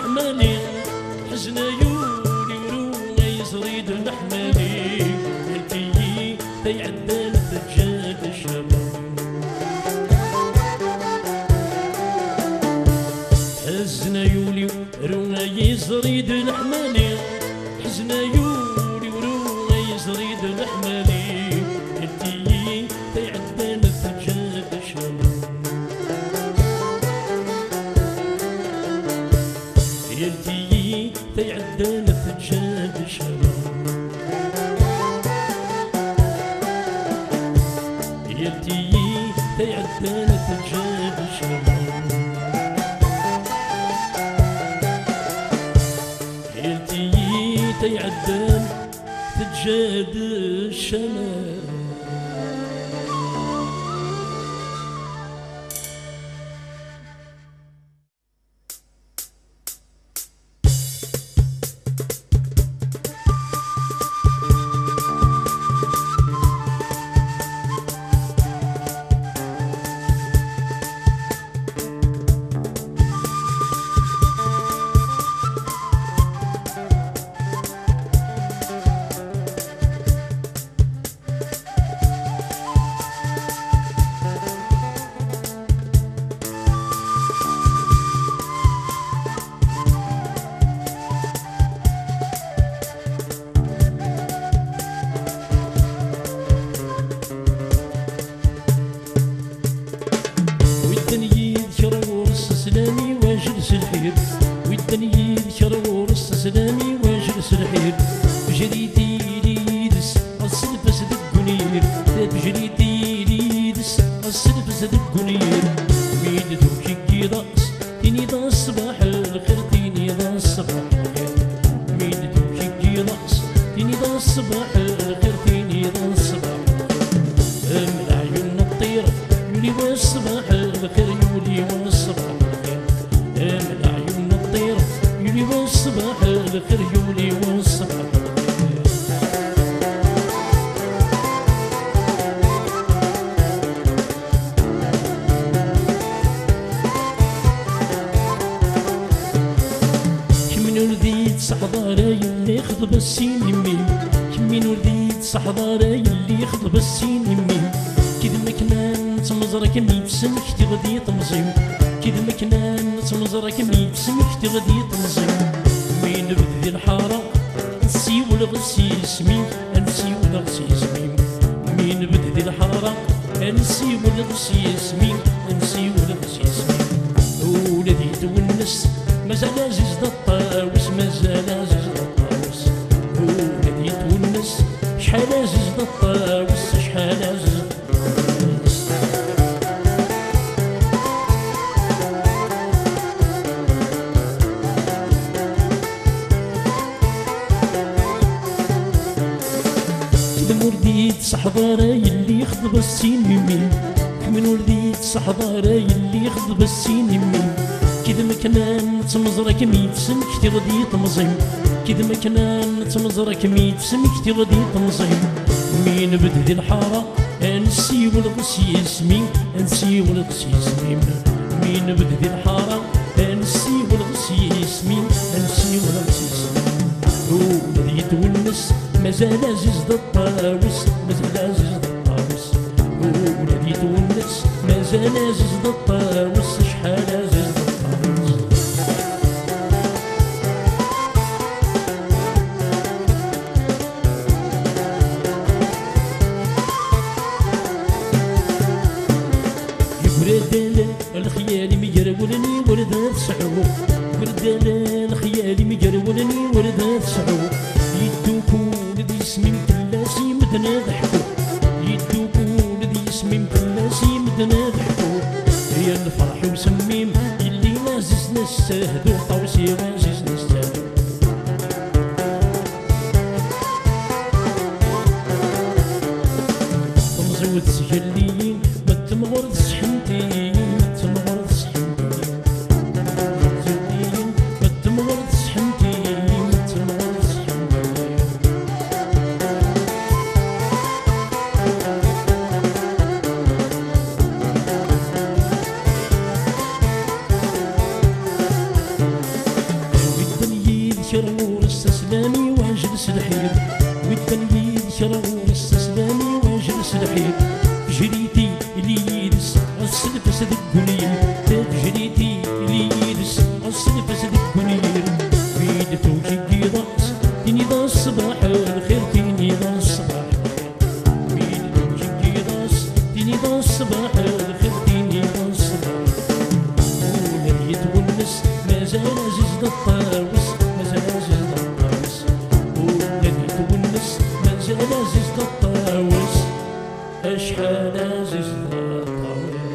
الحمالي حزن يولي ورونا يزريد الحمالي التي تيعدل الدجاج الشباب حزن يولي ورونا يزريد الحمالي حزن يولي ورونا يزريد الحمالي التي تيعدل الدجاج الشباب يلتي تيعدل الدجاج الشباب يلتي تيعدل الدجاج الشباب يلتي تيعدل الدجاج الشباب سلامي واجلس الحير والدنيا يذكر ورص سلامي واجلس الحير بجريتي ليدس السلف صدق قنير بجريتي ليدس السلف صدق قنير مين دوكي كي راس تيني ذا الصباح الخير تيني ذا الصباح الخير مين دوكي كي راس تيني ذا الصباح الخير تيني ذا الصباح الخير من عيون الطير يولي والصباح الخير يولي والصباح من عيون الطير يولي والصباح الخير يولي والصباح كمن ولديت صحضاري اللي يخضب السين يمين كمن ولديت صحضاري اللي يخضب السين يمين كذا مكنان تمزرك ميتسن كتي غدي تمزيم كذا مكنان تمزرك ميتسن كتي غدي تمزيم مين بدي الحارة نسي والغسي اسمي نسي والغسي اسمي مين بدي الحارة نسي والغسي اسمي نسي والغسي اسمي ولدي تونس مازال عزيز دا الطاوس مازال عزيز دا الطاوس ولدي تونس شحال عزيز دا الطاوس شحال عزيز ولديت صحضاري اللي يخضب السين يمين كمن ولديت صحضاري اللي يخضب السين يمين كذا مكنان تمزرك ميتسن كتي غدي تمزيم كذا مكنان تمزرك ميتسن كتي غدي تمزيم مين بدي الحارة نسي والغسي اسمي نسي والغسي اسمي مين بدي الحارة نسي والغسي اسمي نسي والغسي اسمي ولدي تونس مازال عزيز دا الطاوس مازال عزيز دا الطاوس ولدي تونس مازال عزيز دا الطاوس شحال عزيز دا الطاوس يبردال الخيال ميقرولني وردات سعو يبردال الخيال ميقرولني وردات سعو يدوكون ذي اسمي مفلاسي مدنا ضحكو يدوكون ذي اسمي مفلاسي مدنا ضحكو هي الفرح وسميم اللي عزيز نستهدو طوسي عزيز نستهدو تمزود سهلي ما تمغرد سحنتي ما تمغرد سحنتي ما تمغرد سحنتي ما تمغرد سحنتي كرا واستسلامي واجلس الحيل فجريتي اللي يدس السلف صدق قليل فجريتي اللي يدس السلف صدق قليل بيد توجي ضاس تيني ضا الصباح الخير تيني ضا الصباح بيد توجي ضاس تيني ضا الصباح الخير تيني ضا الصباح ولا يتونس مازال عزيز الطاوس مازال عزيز الطاوس ولا يتونس مازال عزيز الطاوس أشحال عزيز الطاوس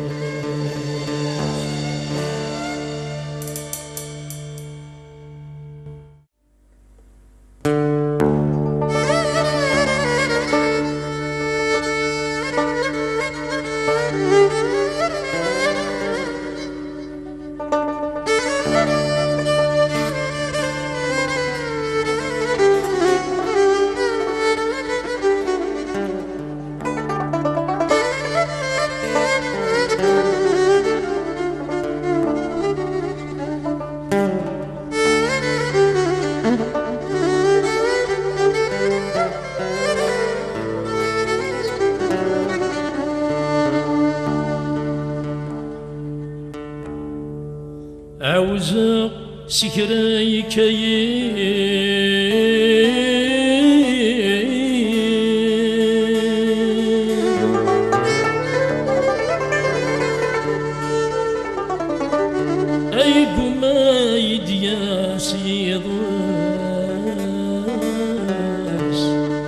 عاوزة سكراي أي قمايد يا سيضوس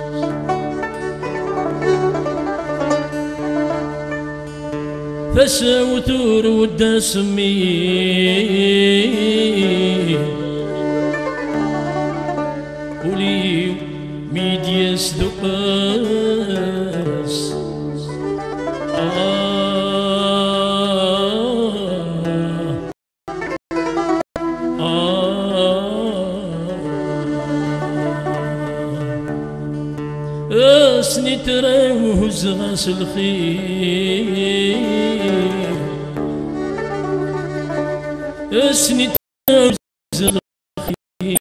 فساوتور ودا سمي ولي ميدياس دقاس اسني تراوز غاس الخير اسني تراوز الخير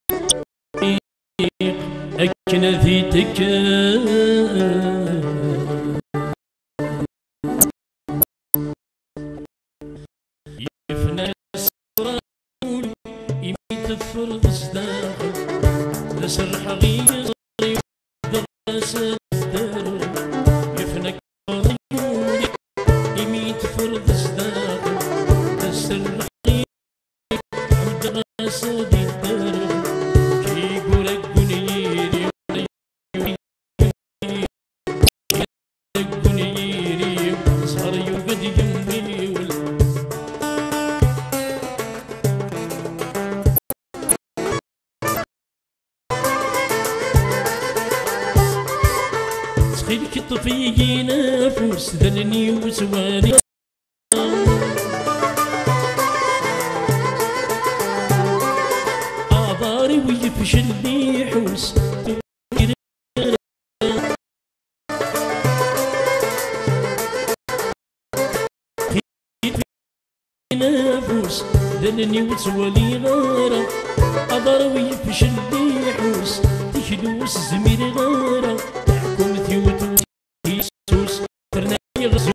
أكنا في يفنى السرور يميت فرض صداقه لسرح غير صدر يفنك عيوني يميت فرض صداقه لسرح غير عبد غاسد الدر كي يقولك قنيري قنيري صار يوقد يمي تخيلك طفيقي نافوس ذلني وسوالي عباري ويفشل بيحوس نافوس ذلني وسوالي غارة عباري ويفشل بيحوس تخلوس زمير غارة حكومتي وتوسوس فرنا يغزو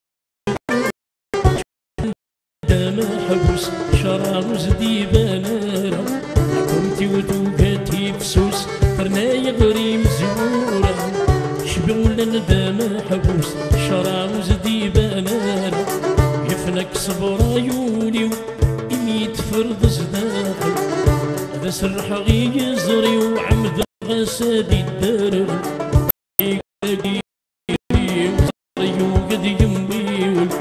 دام حبوس شراوز ديبانارا حكومتي وتوكاتي فسوس فرنا يغري مزورا شبولا دام حبوس شراوز ديبانارا يفنك صبر عيوني يميت فرض صداقي هذا سرح غي يزري وعمد غسادي الدار يوقد يمي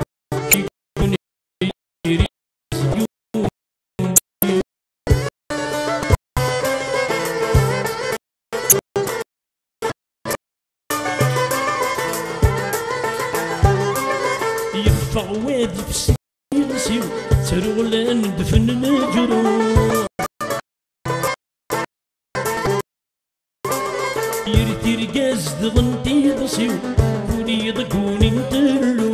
يرفع وادي في السيو ترغلان دفن نجرو يرتير قاز دغنتي ضسيو كوني ضقوني نترلو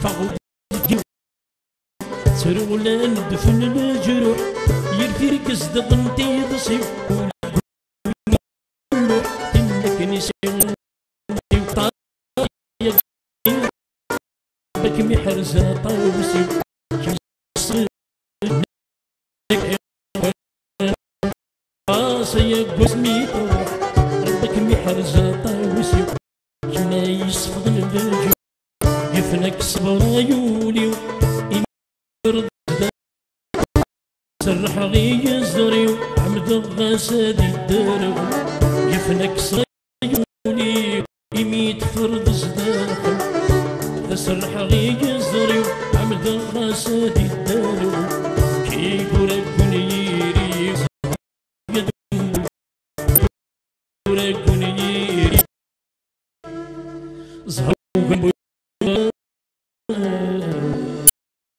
فغو ترغلان دفن الجروح يرتير قاز ضمتي تصيب إنك نسيت بك محرزة طاوسي راسي قسميتو ربك محرزة طاوسي كما يصفض الفجر يفنك صبر عيوني سرح غي زريو عمد غاسادي الدارو يفنك صبر عيوني يميت فرد صداخل سرح غي زريو عمد غاسادي الدارو كي قرقون يري قرقون يري زهو